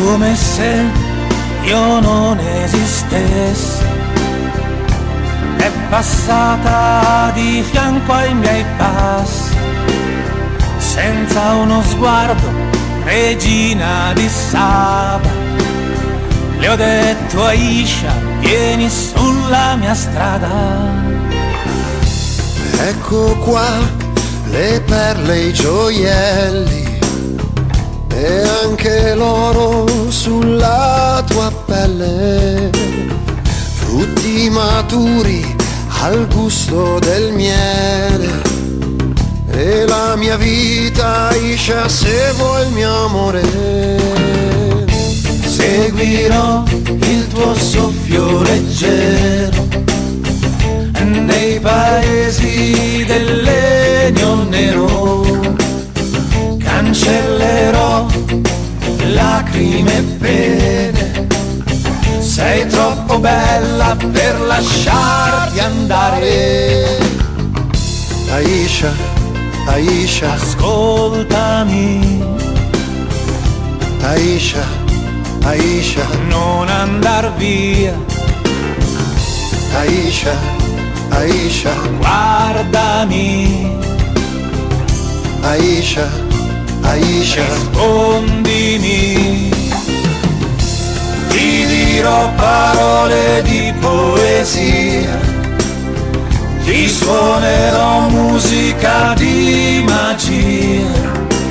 come se io non esistessi. È passata di fianco ai miei passi, senza uno sguardo, regina di Saba. Le ho detto Aisha, vieni sulla mia strada. Ecco qua le perle, i gioielli e anche l'oro sulla tua pelle, frutti maturi al gusto del miele. E la mia vita, Aisha, se vuoi il mio amore, seguirò il tuo soffio leggero nei paesi del legno nero. Cancellerò lacrime e pene, sei troppo bella per lasciarti andare. Aisha, Aisha, ascoltami, Aisha, Aisha, non andar via. Aisha, Aisha, guardami, Aisha, Aisha, rispondimi. Ti dirò parole di poesia, ti suonerò musica di magia,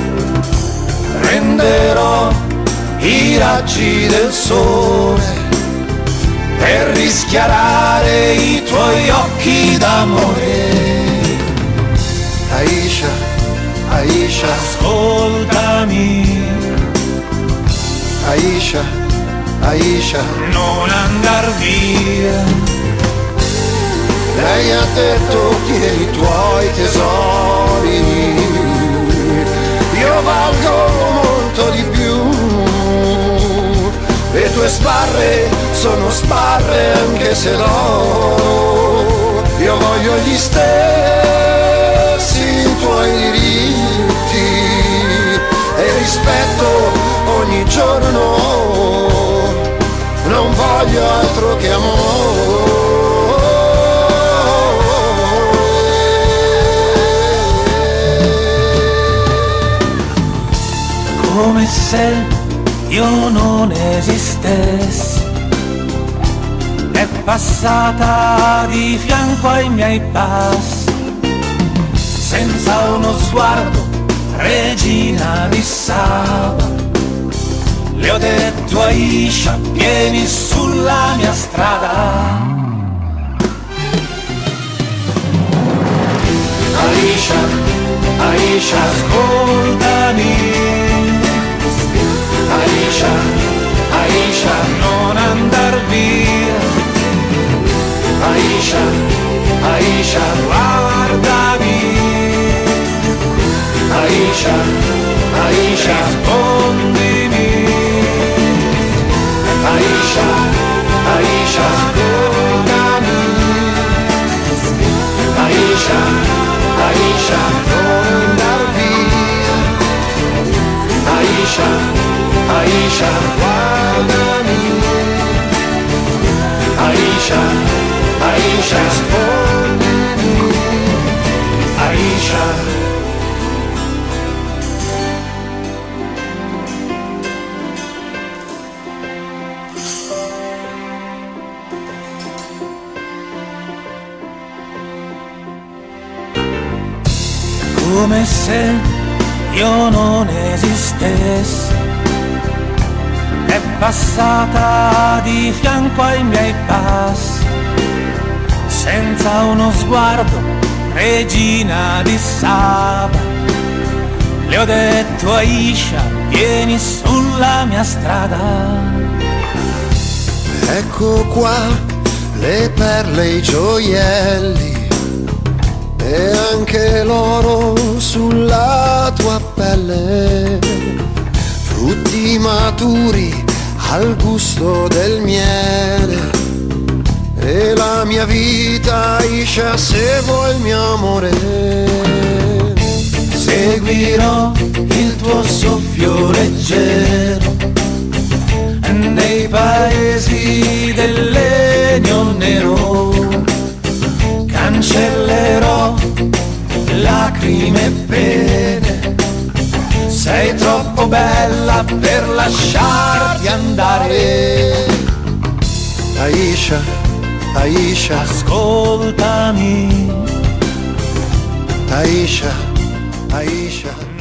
prenderò i raggi del sole per rischiarare i tuoi occhi d'amore. Aisha, Aisha, ascoltami, Aisha, Aisha, non andar via. lei ha detto tieni i tuoi tesori, io valgo molto di più. Le tue sbarre sono sbarre anche se no, io voglio gli stessi tuoi diritti e rispetto ogni giorno, non voglio altro che amore. Come se io non esistessi, è passata di fianco ai miei passi, senza uno sguardo, regina di Saba. Le ho detto Aisha, vieni sulla mia strada. Aisha, Aisha, ascoltami, Aisha, Aisha, non andar via. Aisha, Aisha, guardami, Aisha, Aisha, rispondimi. Aisha, Aisha, ascoltami, Aisha, Aisha, non andar via. Aisha, Aisha, Guardami, Aisha, Aisha, rispondimi. Aisha. Come se io non esistessi, è passata di fianco ai miei passi, senza uno sguardo, regina di Saba. Le ho detto Aisha, vieni sulla mia strada. Ecco qua le perle, i gioielli e anche l'oro sulla tua pelle, frutti maturi al gusto del miele. E la mia vita, Aisha, se vuoi il mio amore, Seguirò il tuo soffio leggero ultime pene. Sei troppo bella per lasciarti andare. Aisha, Aisha, ascoltami. Aisha, Aisha.